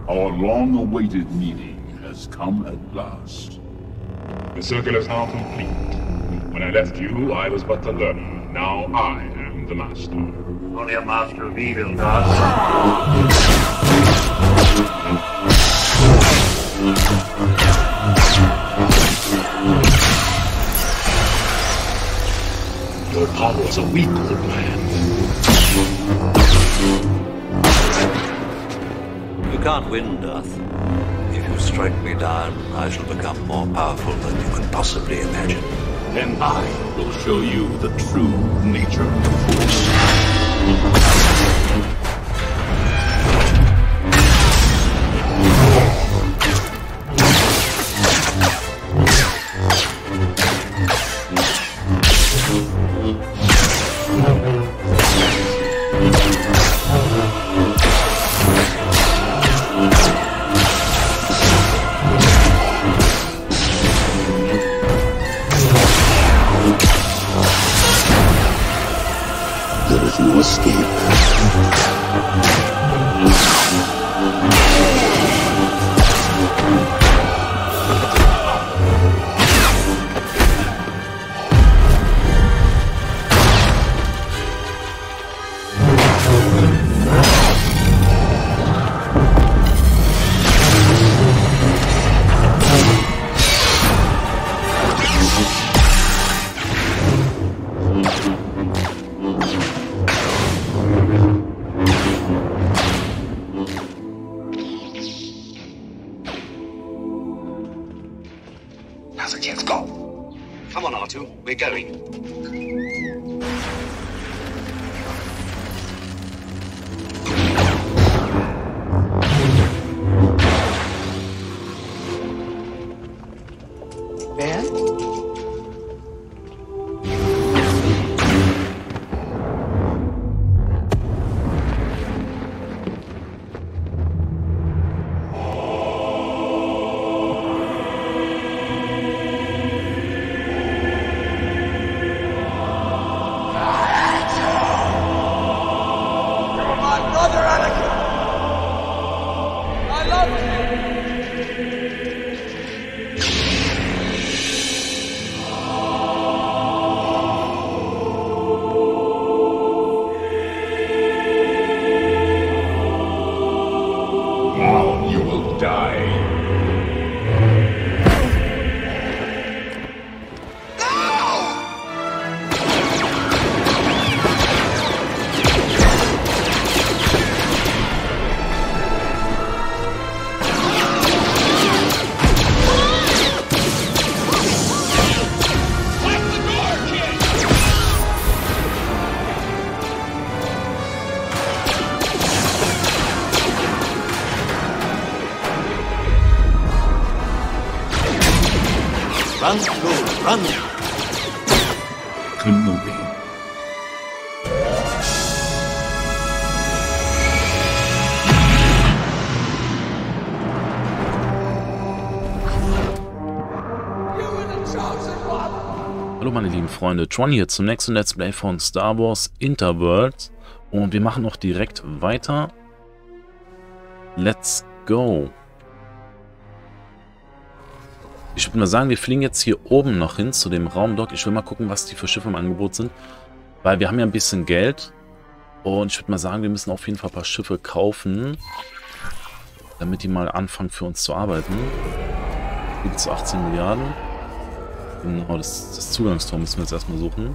Our long-awaited meeting has come at last. The circle is now complete. When I left you, I was but the learner. Now I am the master. Only a master of evil does. Your powers are weak, old man. You can't win, Darth. If you strike me down, I shall become more powerful than you can possibly imagine. Then I will show you the true nature of the Force. There is no escape. Now's our chance, go. Come on, R2, we're going. Ben? Now you will die. Run, Luke, run! Kenobi. Hallo meine lieben Freunde, Tron hier zum nächsten Let's Play von Star Wars Interworlds und wir machen noch direkt weiter. Let's go! Ich würde mal sagen, wir fliegen jetzt hier oben noch hin zu dem Raum dort. Ich will mal gucken, was die für Schiffe im Angebot sind, weil wir haben ja ein bisschen Geld und ich würde mal sagen, wir müssen auf jeden Fall ein paar Schiffe kaufen, damit die mal anfangen für uns zu arbeiten. Gibt es 18 Milliarden. Genau, das Zugangstor müssen wir jetzt erstmal suchen.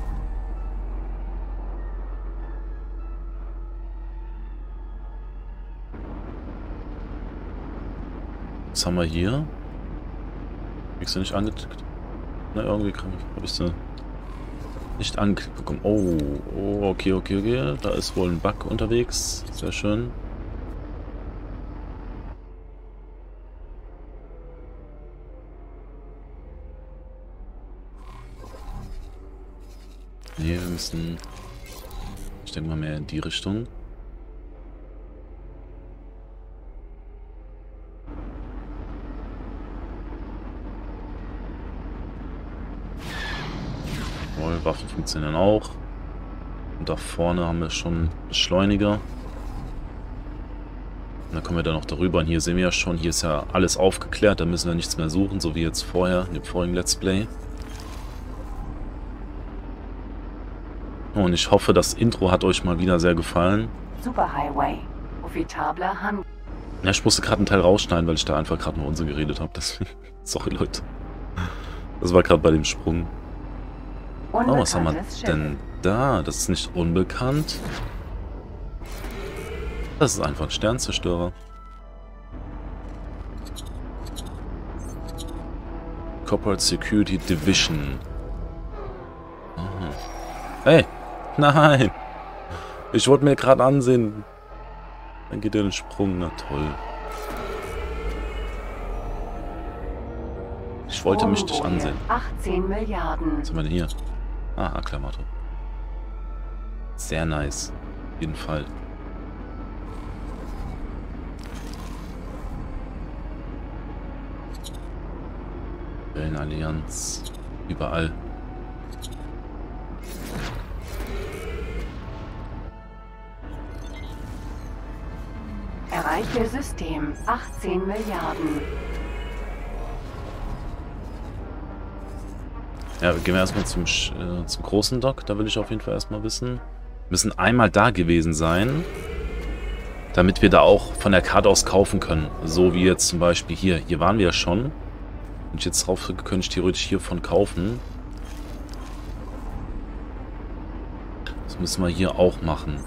Was haben wir hier? Kriegst du nicht angeklickt? Na, irgendwie habe ich sie nicht angeklickt bekommen. Oh, okay. Da ist wohl ein Bug unterwegs. Sehr schön. Nee, wir müssen... Ich denke mal mehr in die Richtung. Waffen funktionieren auch. Und da vorne haben wir schon Beschleuniger. dann kommen wir dann noch darüber. Und hier sehen wir ja schon, hier ist ja alles aufgeklärt. Da müssen wir nichts mehr suchen, so wie jetzt vorher in dem vorigen Let's Play. Und ich hoffe, das Intro hat euch mal wieder sehr gefallen. Superhighway. Profitabler Handel. Ja, ich musste gerade einen Teil rausschneiden, weil ich da einfach gerade nur Unsinn geredet habe. Sorry, Leute. Das war gerade bei dem Sprung. Oh, was haben wir denn da? Das ist nicht unbekannt. Das ist einfach ein Sternzerstörer. Corporate Security Division. Aha. Hey! Nein! Ich wollte mir gerade ansehen. Dann geht er den Sprung. Na toll. Ich wollte mich nicht ansehen. 18 Milliarden. Was haben wir denn hier? Ah, Akklamator. Sehr nice. Auf jeden Fall. Wellenallianz. Überall. Erreiche System. 18 Milliarden. Ja, gehen wir erstmal zum großen Dock. Da will ich auf jeden Fall erstmal wissen. Wir müssen einmal da gewesen sein, damit wir da auch von der Karte aus kaufen können. So wie jetzt zum Beispiel hier. Hier waren wir ja schon. Wenn ich jetzt drauf drücke, könnte ich theoretisch hiervon kaufen. Das müssen wir hier auch machen.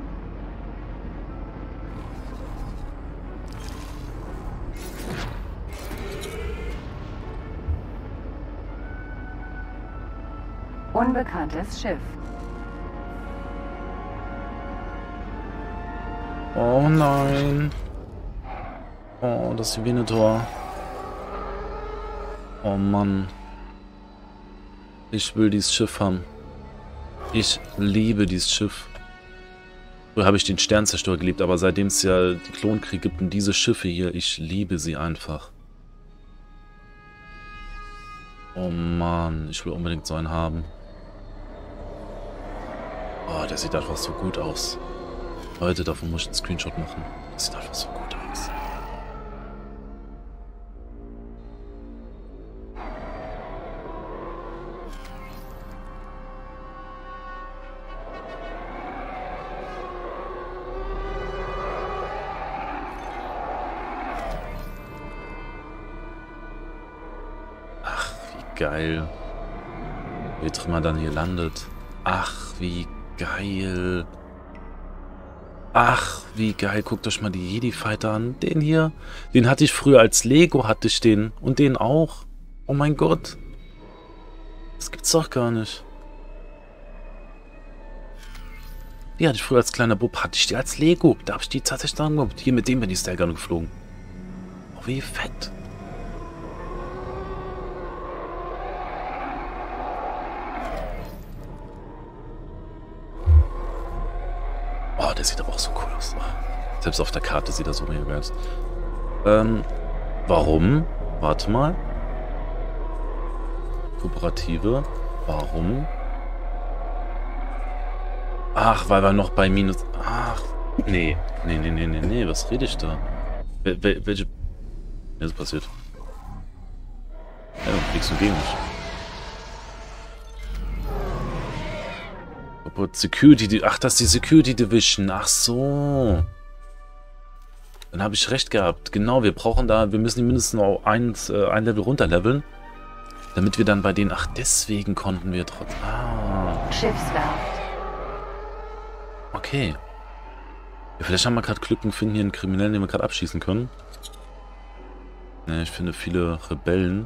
Unbekanntes Schiff. Oh nein. Oh, das ist die Venator. Oh Mann. Ich will dieses Schiff haben. Ich liebe dieses Schiff. Früher habe ich den Sternzerstörer geliebt, aber seitdem es ja die Klonkrieg gibt und diese Schiffe hier, ich liebe sie einfach. Oh Mann, ich will unbedingt so einen haben. Oh, der sieht einfach so gut aus. Leute, davon muss ich einen Screenshot machen. Das sieht einfach so gut aus. Ach, wie geil. Wie Trümmer dann hier landet. Ach, wie geil. Ach, wie geil. Guckt euch mal die Jedi-Fighter an. Den hier, den hatte ich früher als Lego, hatte ich den. Und den auch. Oh mein Gott. Das gibt's doch gar nicht. Die hatte ich früher als kleiner Bub. Hatte ich die als Lego. Da habe ich die tatsächlich angeguckt. Hier mit dem bin ich sehr gerne geflogen. Oh, wie fett. Oh, der sieht aber auch so cool aus. Selbst auf der Karte sieht er so mega geil aus. Warum? Warte mal. Kooperative. Warum? Ach, weil wir noch bei minus... Ach, nee. Nee. Was rede ich da? Welche... Was ist passiert? Ja, du fliegst du gegen mich. Security... Ach, das ist die Security Division. Ach so. Dann habe ich recht gehabt. Genau, wir brauchen da... Wir müssen die mindestens noch ein Level runterleveln. Damit wir dann bei denen... Ach, deswegen konnten wir trotzdem... Ah. Schiffswerft. Okay. Ja, vielleicht haben wir gerade Glück und finden hier einen Kriminellen, den wir gerade abschießen können. Ne, ich finde viele Rebellen.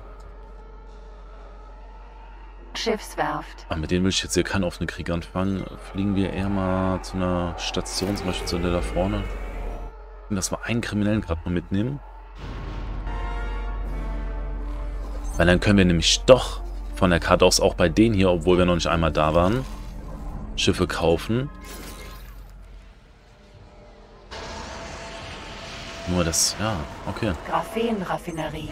Schiffswerft. Aber mit denen will ich jetzt hier keinen offenen Krieg anfangen. Fliegen wir eher mal zu einer Station, zum Beispiel zu der da vorne. Und dass wir einen Kriminellen gerade mal mitnehmen. Weil dann können wir nämlich doch von der Karte aus auch bei denen hier, obwohl wir noch nicht einmal da waren, Schiffe kaufen. Nur das, ja, okay. Graphenraffinerie.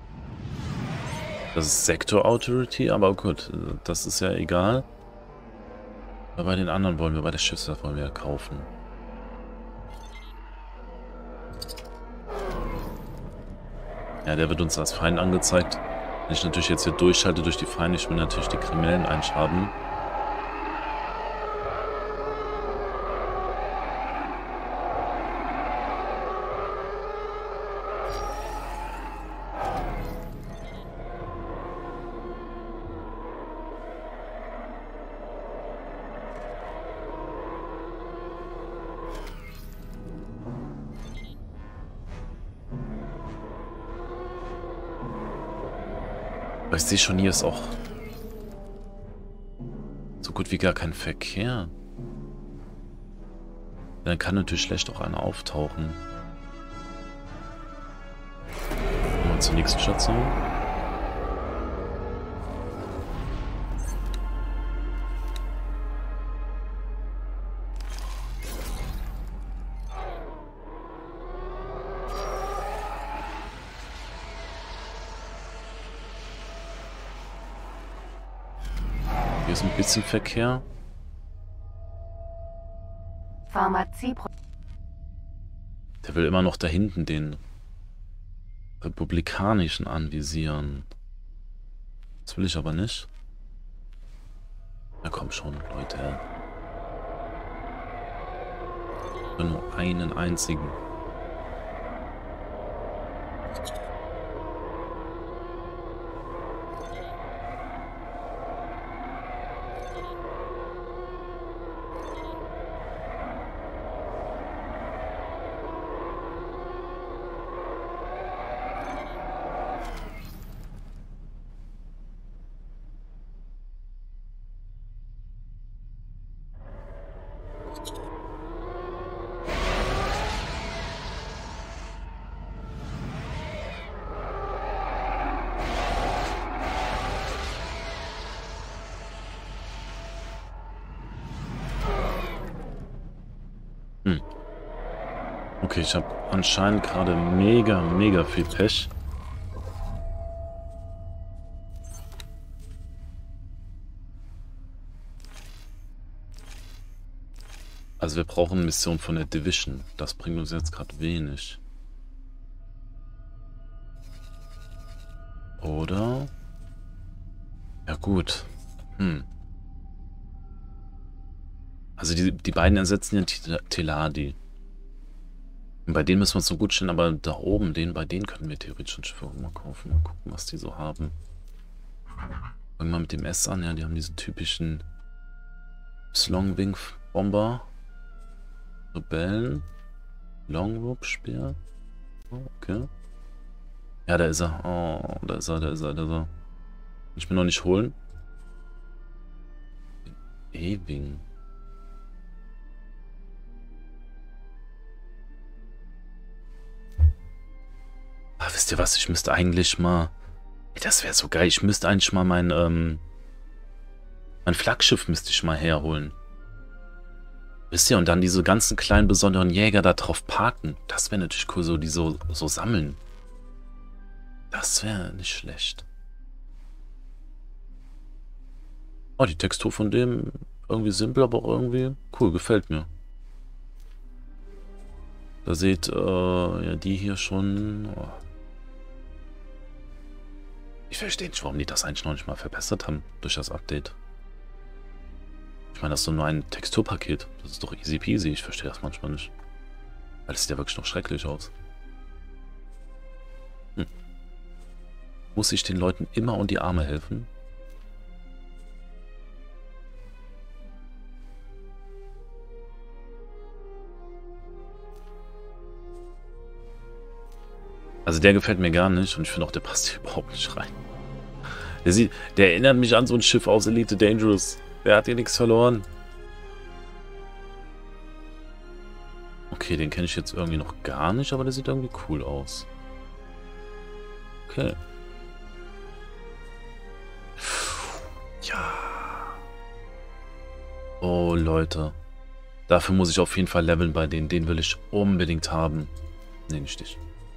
Das ist Sector Authority, aber gut, das ist ja egal. Aber bei den anderen wollen wir, bei der Schiffswerft wollen wir ja kaufen. Ja, der wird uns als Feind angezeigt. Wenn ich natürlich jetzt hier durchschalte durch die Feinde, ich will natürlich die Kriminellen einschaben. Aber ich sehe schon, hier ist auch so gut wie gar kein Verkehr. Dann kann natürlich schlecht auch einer auftauchen. Mal zur nächsten Station. Hier ist ein bisschen Verkehr. Pharmazie. Der will immer noch da hinten den Republikanischen anvisieren. Das will ich aber nicht. Na komm schon, Leute. Nur einen einzigen. Okay, ich habe anscheinend gerade mega viel Pech. Also wir brauchen eine Mission von der Division. Das bringt uns jetzt gerade wenig. Oder? Ja gut. Also die beiden ersetzen ja Teladi. Und bei denen müssen wir uns so gut stellen, aber da oben, bei denen können wir theoretisch schon Schiffe mal kaufen. Mal gucken, was die so haben. Fangen wir mal mit dem S an. Ja, die haben diesen typischen Slongwing-Bomber. Rebellen. Longrope-Speer. Okay. Ja, da ist er. Oh, da ist er. Kann ich mir noch nicht holen. Ewing. Ah, wisst ihr was? Ich müsste eigentlich mal... Das wäre so geil. Ich müsste eigentlich mal mein Flaggschiff müsste ich mal herholen. Wisst ihr? Und dann diese ganzen kleinen besonderen Jäger da drauf parken. Das wäre natürlich cool, so die so sammeln. Das wäre nicht schlecht. Oh, die Textur von dem irgendwie simpel, aber auch irgendwie cool. Gefällt mir. Da seht ja die hier schon... Oh. Ich verstehe nicht, warum die das eigentlich noch nicht mal verbessert haben durch das Update. Ich meine, das ist doch nur ein Texturpaket. Das ist doch easy peasy. Ich verstehe das manchmal nicht. Weil es sieht ja wirklich noch schrecklich aus. Muss ich den Leuten immer unter die Arme helfen? Also der gefällt mir gar nicht und ich finde auch, der passt hier überhaupt nicht rein. Der erinnert mich an so ein Schiff aus Elite Dangerous. Der hat hier nichts verloren. Okay, den kenne ich jetzt irgendwie noch gar nicht, aber der sieht irgendwie cool aus. Okay. Ja. Oh, Leute. Dafür muss ich auf jeden Fall leveln bei denen. Den will ich unbedingt haben. Nee, nicht dich.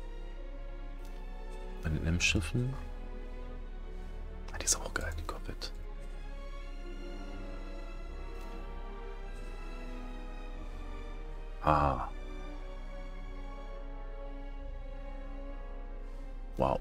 Bei den M-Schiffen. Ah, die ist auch geil, die Corvette. Ah. Wow.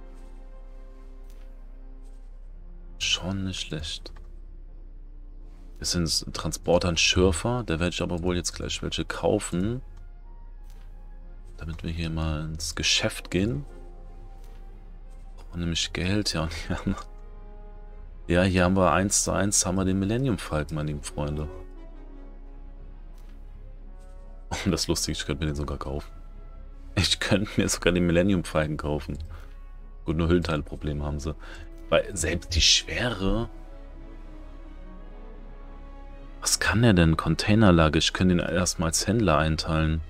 Schon nicht schlecht. Es sind Transporter und Schürfer. Da werde ich aber wohl jetzt gleich welche kaufen. Damit wir hier mal ins Geschäft gehen. Brauchen nämlich Geld. Ja, und hier haben wir, ja, hier haben wir 1:1 haben wir den Millennium Falcon, meine lieben Freunde. Und das ist lustig, ich könnte mir den sogar kaufen. Ich könnte mir sogar den Millennium Falcon kaufen. Gut, nur Hüllenteilprobleme haben sie. Weil selbst die Schwere... Was kann der denn? Containerlage. Ich könnte ihn erstmal als Händler einteilen.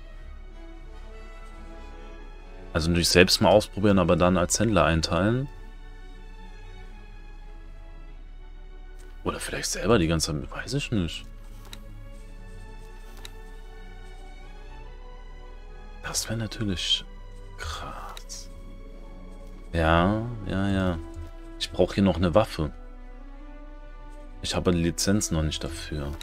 Also natürlich selbst mal ausprobieren, aber dann als Händler einteilen. Oder vielleicht selber die ganze Zeit, weiß ich nicht. Das wäre natürlich krass. Ja. Ich brauche hier noch eine Waffe. Ich habe die Lizenz noch nicht dafür.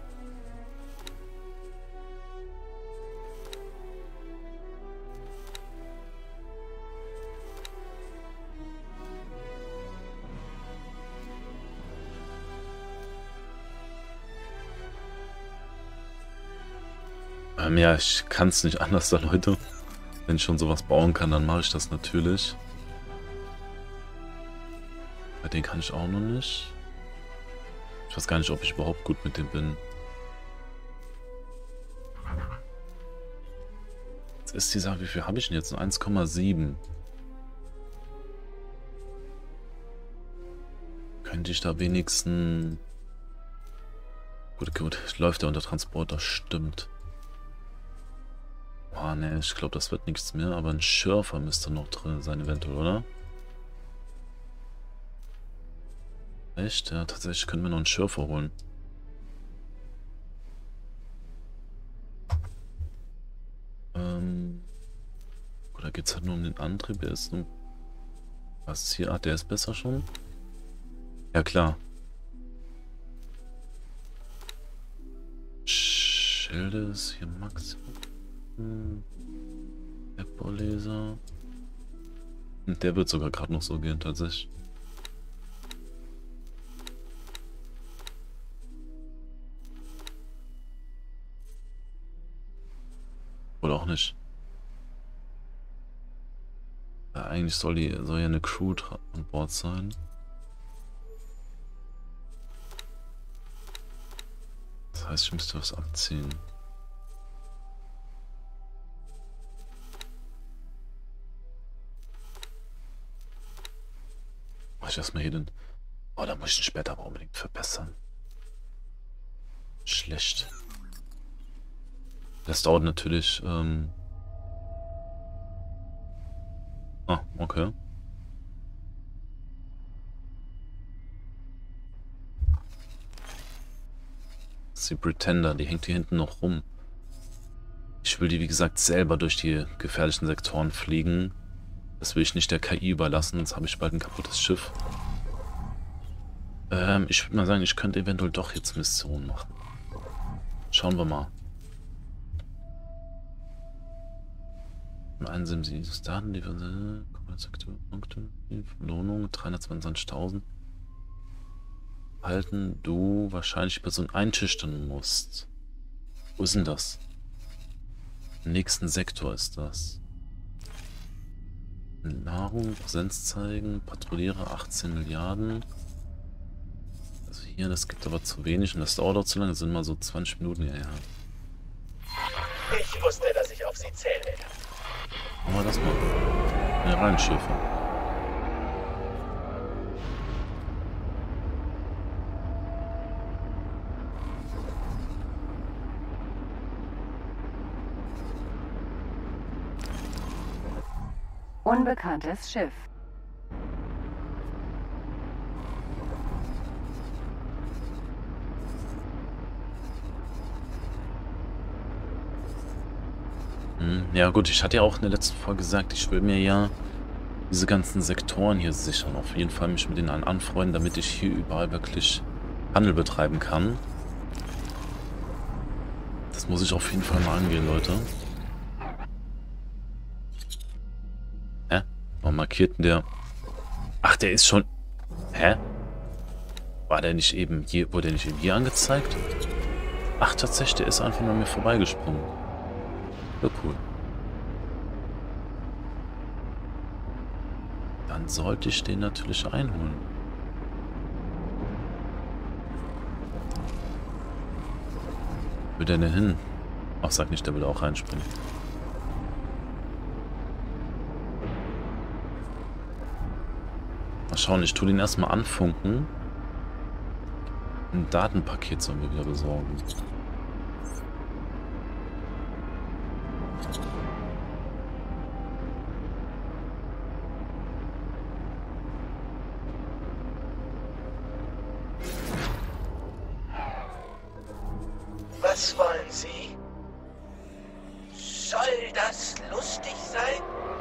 Ja, ich kann es nicht anders da, Leute. Wenn ich schon sowas bauen kann, dann mache ich das natürlich. Bei den kann ich auch noch nicht. Ich weiß gar nicht, ob ich überhaupt gut mit dem bin. Jetzt ist die Sache, wie viel habe ich denn jetzt? 1,7. Könnte ich da wenigstens... Gut, läuft der unter Transporter, stimmt. Oh ne, ich glaube, das wird nichts mehr, aber ein Schürfer müsste noch drin sein, eventuell, oder? Echt? Ja, tatsächlich können wir noch einen Schürfer holen. Gut, da geht es halt nur um den Antrieb. Der ist nur... Was ist hier? Ah, der ist besser schon? Ja, klar. Schilde ist hier Maximum. App-Laser. Und der wird sogar gerade noch so gehen, tatsächlich. Oder auch nicht. Ja, eigentlich soll ja eine Crew an Bord sein. Das heißt, ich müsste was abziehen. Mach ich erstmal hier den... Oh, da muss ich ihn später aber unbedingt verbessern. Schlecht. Das dauert natürlich... Ah, okay. Das ist die Pretender, die hängt hier hinten noch rum. Ich will die, wie gesagt, selber durch die gefährlichen Sektoren fliegen. Das will ich nicht der KI überlassen, sonst habe ich bald ein kaputtes Schiff. Ich würde mal sagen, ich könnte eventuell doch jetzt Missionen machen. Schauen wir mal. Einsehen Sie dieses Daten, die Punkte, Belohnung 322.000. Halten, du wahrscheinlich die Person einschüchtern musst. Wo ist denn das? Im nächsten Sektor ist das. Nahrung, Präsenz zeigen, patrouilliere 18 Milliarden. Also hier, das gibt aber zu wenig und das dauert auch zu lange, das sind mal so 20 Minuten hierher. Ich wusste, dass ich auf Sie zähle. Machen wir das mal. Ja, rein, Schiffe. Unbekanntes Schiff. Ja gut, ich hatte ja auch in der letzten Folge gesagt, ich will mir ja diese ganzen Sektoren hier sichern. Auf jeden Fall mich mit denen anfreunden, damit ich hier überall wirklich Handel betreiben kann. Das muss ich auf jeden Fall mal angehen, Leute. Warum markiert denn der? Ach, der ist schon... Hä? War der nicht eben hier... Wurde der nicht eben hier angezeigt? Ach, tatsächlich, der ist einfach nur an mir vorbeigesprungen. Ja, cool. Dann sollte ich den natürlich einholen. Wo will der denn hin? Ach, sag nicht, der will auch reinspringen. Mal schauen, ich tue den erstmal anfunken. Ein Datenpaket sollen wir wieder besorgen. Was wollen Sie? Soll das lustig sein?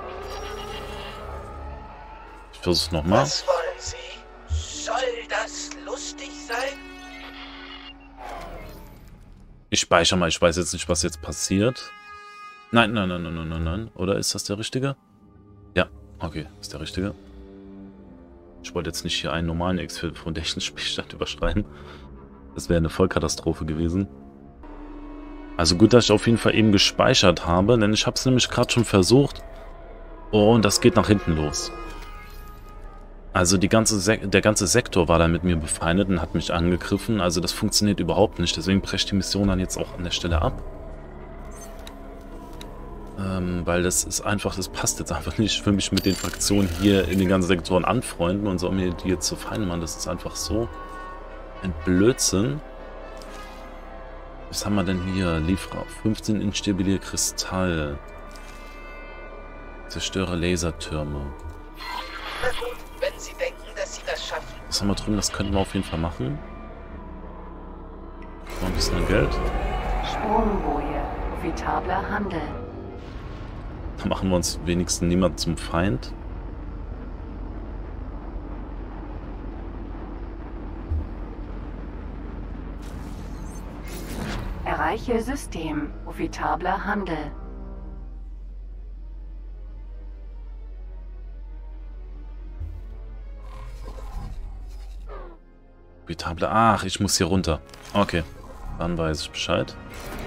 Ich versuch's nochmal. Was wollen Sie? Soll das lustig sein? Ich speichere mal, ich weiß jetzt nicht, was jetzt passiert. Nein, nein, nein, nein, nein, nein, nein. Oder ist das der richtige? Ja, okay, ist der richtige. Ich wollte jetzt nicht hier einen normalen X-Field Foundation Spielstand überschreiben. Das wäre eine Vollkatastrophe gewesen. Also gut, dass ich auf jeden Fall eben gespeichert habe, denn ich habe es nämlich gerade schon versucht. Und das geht nach hinten los. Also der ganze Sektor war da mit mir befeindet und hat mich angegriffen. Also das funktioniert überhaupt nicht. Deswegen breche ich die Mission dann jetzt auch an der Stelle ab. Weil das ist einfach, das passt jetzt einfach nicht für mich mit den Fraktionen hier in den ganzen Sektoren anfreunden und so mir die jetzt zu Feinde machen. Das ist einfach so ein Blödsinn. Was haben wir denn hier? Lieferer. 15 instabile Kristall. Zerstöre Lasertürme. Na gut, wenn Sie denken, dass Sie das schaffen. Was haben wir drüben? Das könnten wir auf jeden Fall machen. Mal ein bisschen Geld. Sprungboje. Profitabler Handel. Da machen wir uns wenigstens niemand zum Feind. Erreiche System. Profitabler Handel. Vitable. Ach, ich muss hier runter. Okay, dann weiß ich Bescheid.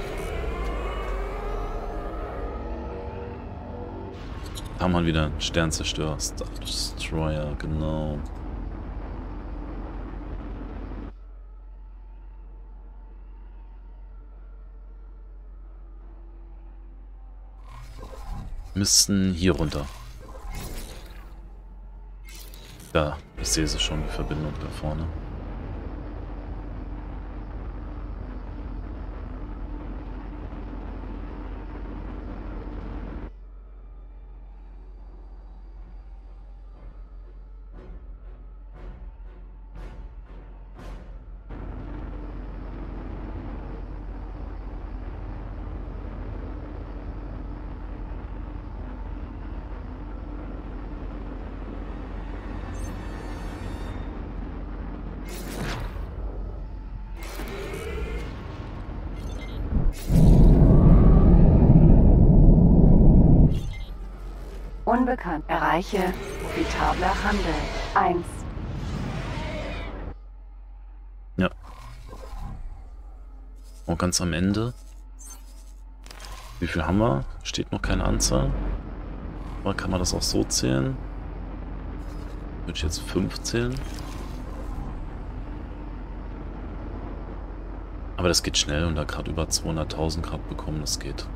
Da haben wir wieder einen Sternzerstörer. Star Destroyer, genau. Müssten hier runter. Da, ich sehe sie schon, die Verbindung da vorne. Unbekannt. Erreiche profitabler Handel. 1. Ja. Und ganz am Ende. Wie viel haben wir? Steht noch keine Anzahl. Aber kann man das auch so zählen? Würde ich jetzt 5 zählen? Aber das geht schnell und da gerade über 200.000 Grad bekommen, das geht.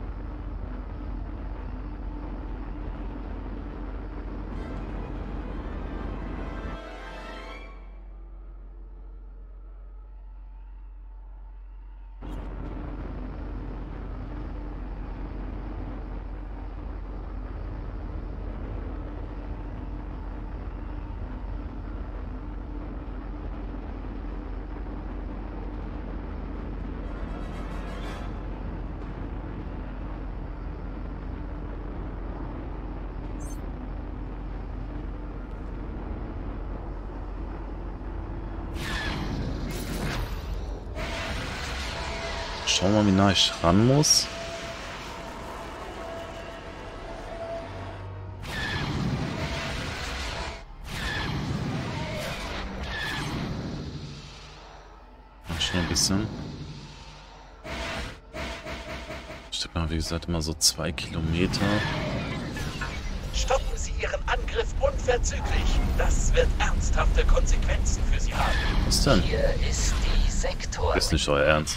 Schauen wir mal, wie nah ich ran muss. schon ein bisschen. Steht mal, wie gesagt, immer so 2 Kilometer. Stoppen Sie Ihren Angriff unverzüglich. Das wird ernsthafte Konsequenzen für Sie haben. Was denn? Hier ist die Sektor. Ist nicht euer Ernst.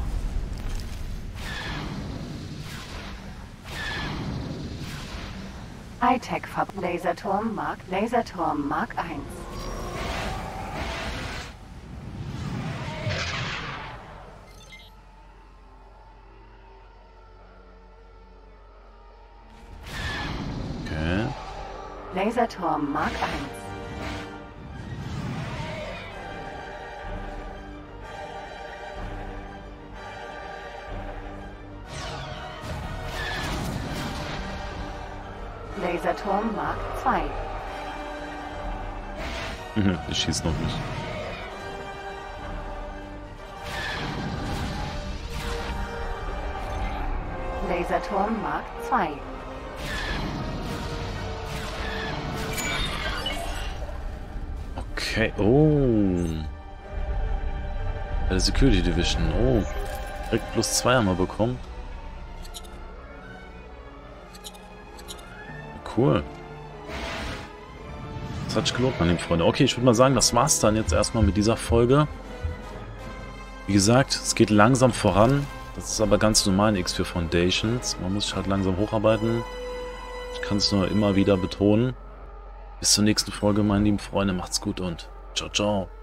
Hightech Laserturm Mark 1. Okay. Laserturm Mark 1. Laserturm Mark 2. Ich schieß noch nicht. Laserturm Mark 2. Okay, oh. Bei der Security Division, oh. Direkt +2 haben wir bekommen. Cool. Das hat sich gelohnt, meine lieben Freunde. Okay, ich würde mal sagen, das war's dann jetzt erstmal mit dieser Folge. Wie gesagt, es geht langsam voran. Das ist aber ganz normal in X4 Foundations. Man muss sich halt langsam hocharbeiten. Ich kann es nur immer wieder betonen. Bis zur nächsten Folge, meine lieben Freunde. Macht's gut und ciao, ciao.